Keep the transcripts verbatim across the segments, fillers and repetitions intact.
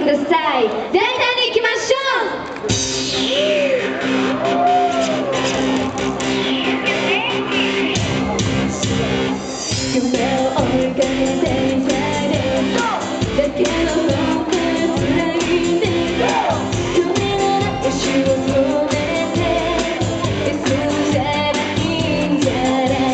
ださい。大胆にいきましょう。夢を追いかけていたいでだけど本当に辛いで夢の中足を止めていつじゃないんじゃない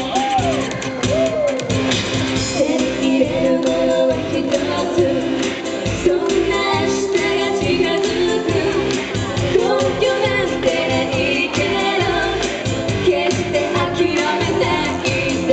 手に入れるものは一つそんな明日が近づく根拠なんてないけど決して諦めないで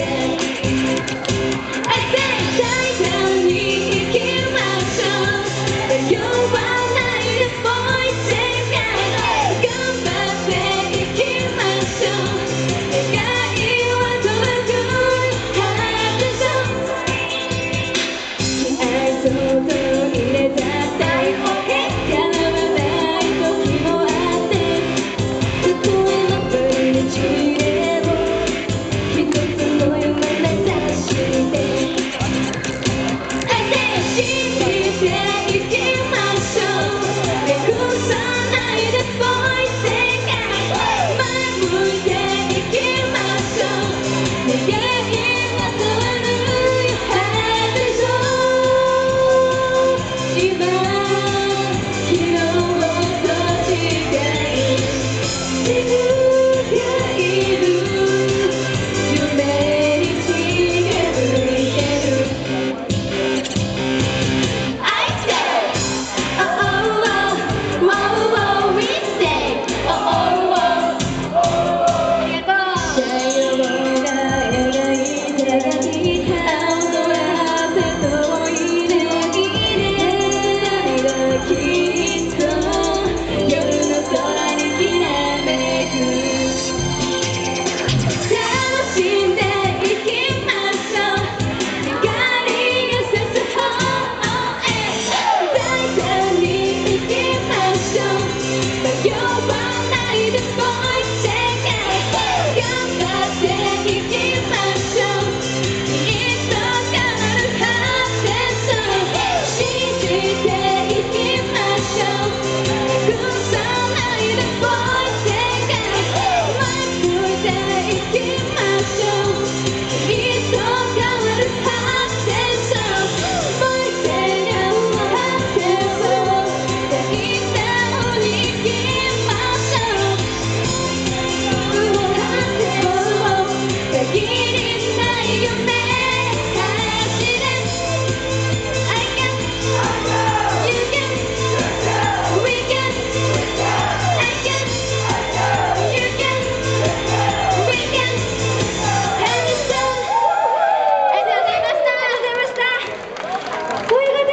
きっと